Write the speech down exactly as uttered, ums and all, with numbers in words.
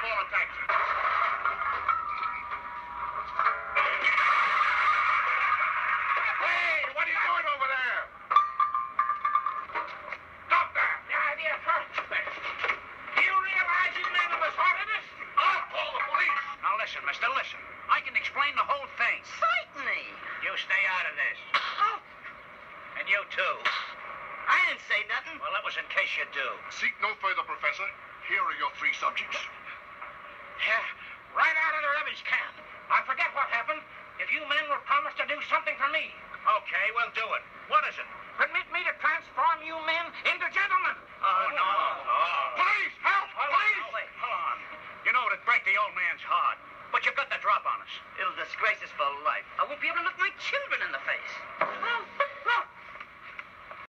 call a taxi. Hey, what are you doing over there? Stop that. The idea first. Do you realize you men have assaulted us? I'll call the police. Now listen, mister, listen. I can explain the whole thing. Certainly. You stay out of this. Oh, And you too. I didn't say nothing. Well, that was in case you do. Seek no further, Professor. Here are your three subjects. Yeah, right out of the rubbish can. I forget what happened. If you men were promised to do something for me. Okay, we'll do it. What is it? Permit me to transform you men